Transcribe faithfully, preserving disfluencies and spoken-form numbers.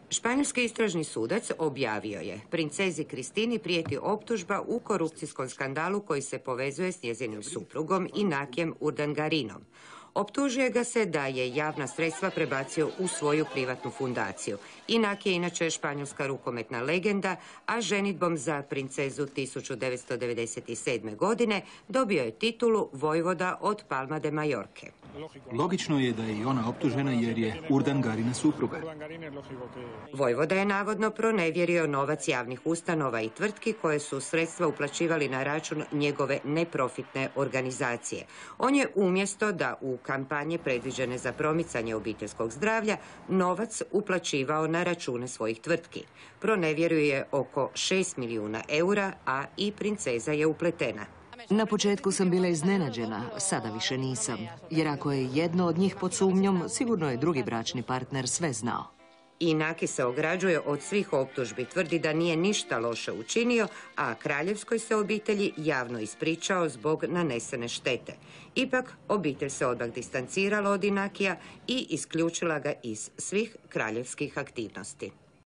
Španjolski istražni sudac objavio je: princezi Kristini prijeti optužba u korupcijskom skandalu koji se povezuje s njezinim suprugom Inakijem Urdangarinom. Optužuje ga se da je javna sredstva prebacio u svoju privatnu fundaciju. Inaki je inače španjolska rukometna legenda, a ženidbom za princezu tisuću devetsto devedeset sedme. godine dobio je titulu vojvoda od Palma de Majorke. Logično je da je i ona optužena jer je Urdangarina supruga. Vojvoda je navodno pronevjerio novac javnih ustanova i tvrtki koje su sredstva uplaćivali na račun njegove neprofitne organizacije. On je umjesto da u kampanje predviđene za promicanje obiteljskog zdravlja novac uplaćivao na račune svojih tvrtki. Pronevjeruje oko šest milijuna eura, a i princeza je upletena. Na početku sam bila iznenađena, sada više nisam. Jer ako je jedno od njih pod sumnjom, sigurno je drugi bračni partner sve znao. Inaki se ograđuje od svih optužbi, tvrdi da nije ništa loše učinio, a kraljevskoj se obitelji javno ispričao zbog nanesene štete. Ipak, obitelj se odmah distancirala od Inakija i isključila ga iz svih kraljevskih aktivnosti.